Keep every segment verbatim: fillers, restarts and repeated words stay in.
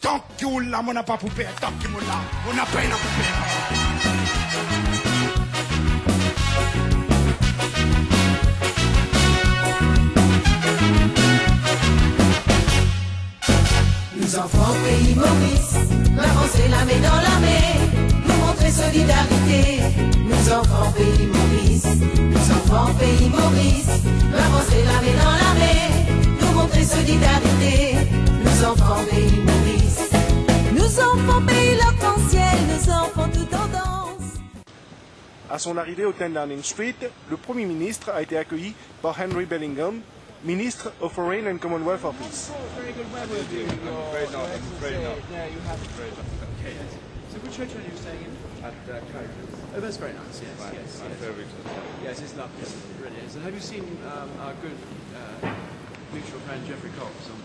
Tant que là, on n'a pas poupée, tant que là, on n'a pas une poupée. Nous enfants pays Maurice, avancer la main dans la main, nous montrer solidarité. Nous enfants pays Maurice, nous enfants pays Maurice, avancer la main dans la main, nous montrer solidarité. Nous enfants pays Maurice, nous enfants pays l'arc-en-ciel, nous enfants tout en danse. À son arrivée au ten Downing Street, le Premier ministre a été accueilli par Henry Bellingham, ministre au Foreign and Commonwealth Office. Very good weather. Very nice. Very nice. Yeah, you have. Okay. So which hotel are you staying in? At uh, Carrickford. Oh, that's very nice. Yes, right. yes, yes. Very yes, it's lovely. It really is. And have you seen um, our good uh, mutual friend Jeffrey Cox? On...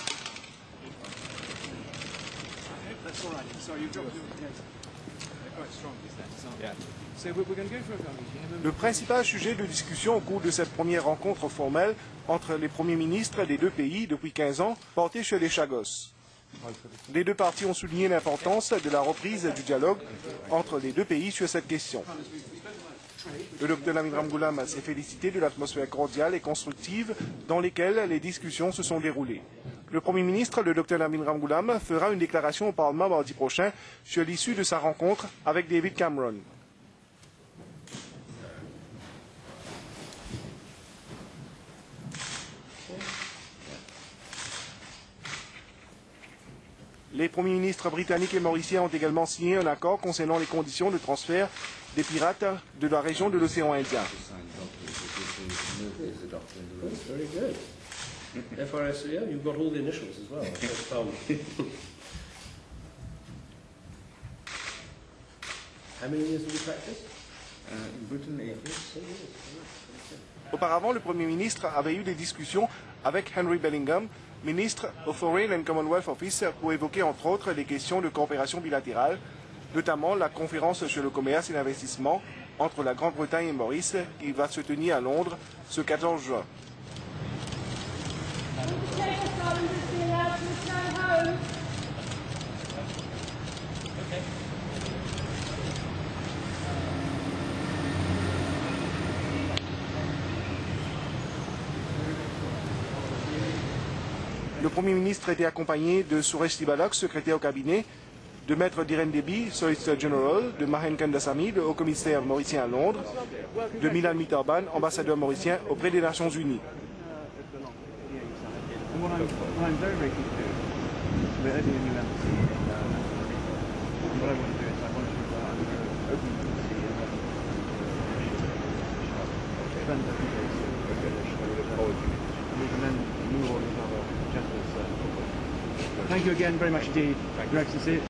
That's all right. Sorry, you dropped your. Yes. They're quite strong, these letters, aren't they? Yeah. So we're going to go for a Le principal sujet de discussion au cours de cette première rencontre formelle entre les premiers ministres des deux pays depuis quinze ans portait sur les Chagos. Les deux parties ont souligné l'importance de la reprise du dialogue entre les deux pays sur cette question. Le docteur Lamine Ramgoolam s'est félicité de l'atmosphère cordiale et constructive dans laquelle les discussions se sont déroulées. Le Premier ministre, le docteur Lamine Ramgoolam, fera une déclaration au Parlement mardi prochain sur l'issue de sa rencontre avec David Cameron. Les premiers ministres britanniques et mauriciens ont également signé un accord concernant les conditions de transfert des pirates de la région de l'océan Indien. Very good. F R S E O, you've got all the initials as well. How many years have you practiced? Uh, in Britain, eight years. Auparavant, le Premier ministre avait eu des discussions avec Henry Bellingham, ministre au Foreign and Commonwealth Office, pour évoquer entre autres les questions de coopération bilatérale, notamment la conférence sur le commerce et l'investissement entre la Grande-Bretagne et Maurice qui va se tenir à Londres ce quatorze juin. Le Premier ministre était accompagné de Suresh Tibalok, secrétaire au cabinet, de Maître Diren Deby, Solicitor General, de Mahen Kandasamy, le haut-commissaire mauricien à Londres, de Milan Mitterban, ambassadeur mauricien auprès des Nations Unies. Thank you again very much indeed, Your Excellency.